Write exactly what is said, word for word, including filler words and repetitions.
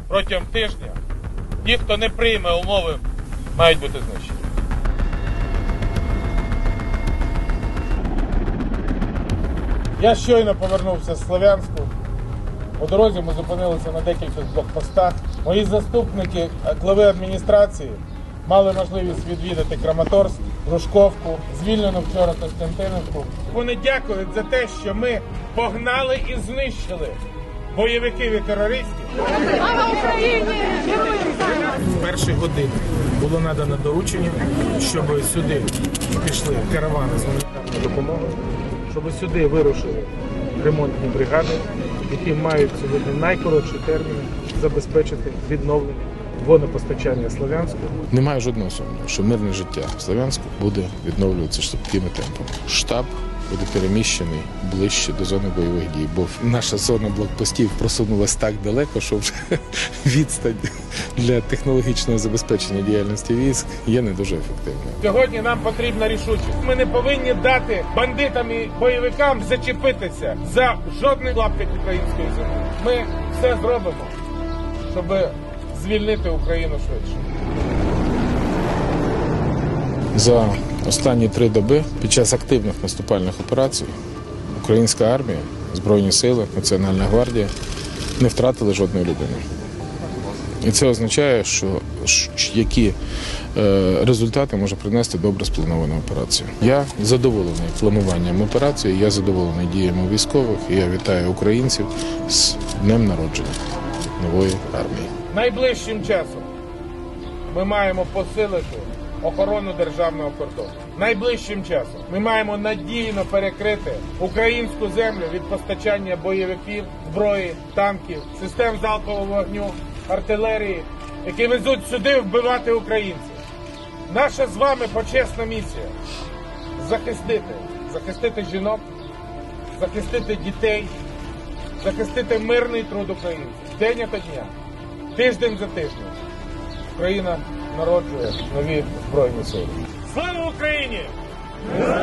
протягом тижня ті, хто не прийме умови, мають бути знищені. Я щойно повернувся з Слов'янську. По дорозі ми зупинилися на декількох блокпостах. Мої заступники глави адміністрації мали можливість відвідати Краматорськ, Грушковку, звільнену вчора Костянтинівку. Вони дякують за те, що ми погнали і знищили бойовиків і терористів. Слава Україні! В перші години було надано доручення, щоб сюди пішли каравани з гуманітарною допомогою, щоб сюди вирушили ремонтні бригади, які мають сьогодні найкоротші терміни забезпечити відновлення водопостачання Слов'янську. Немає жодного сумніву, що мирне життя в Слов'янську буде відновлюватися швидкими темпами. Штаб буде переміщений ближче до зони бойових дій, бо наша зона блокпостів просунулася так далеко, що вже відстань для технологічного забезпечення діяльності військ є не дуже ефективною. Сьогодні нам потрібна рішучість. Ми не повинні дати бандитам і бойовикам зачепитися за жодний клаптик української землі. Ми все зробимо, щоб звільнити Україну швидше. За останні три доби під час активних наступальних операцій українська армія, Збройні сили, Національна гвардія не втратили жодної людини. І це означає, що які результати може принести добре спланована операція. Я задоволений плануванням операції, я задоволений діями військових, і я вітаю українців з днем народження нової армії. Найближчим часом ми маємо посилити охорону державного кордону. Найближчим часом ми маємо надійно перекрити українську землю від постачання бойовиків, зброї, танків, систем залпового вогню, артилерії, які везуть сюди вбивати українців. Наша з вами почесна місія – захистити, захистити жінок, захистити дітей, захистити мирний труд українців. День ото дня, тиждень за тижнем. Україна народжує нові Збройні сили. Слава Україні!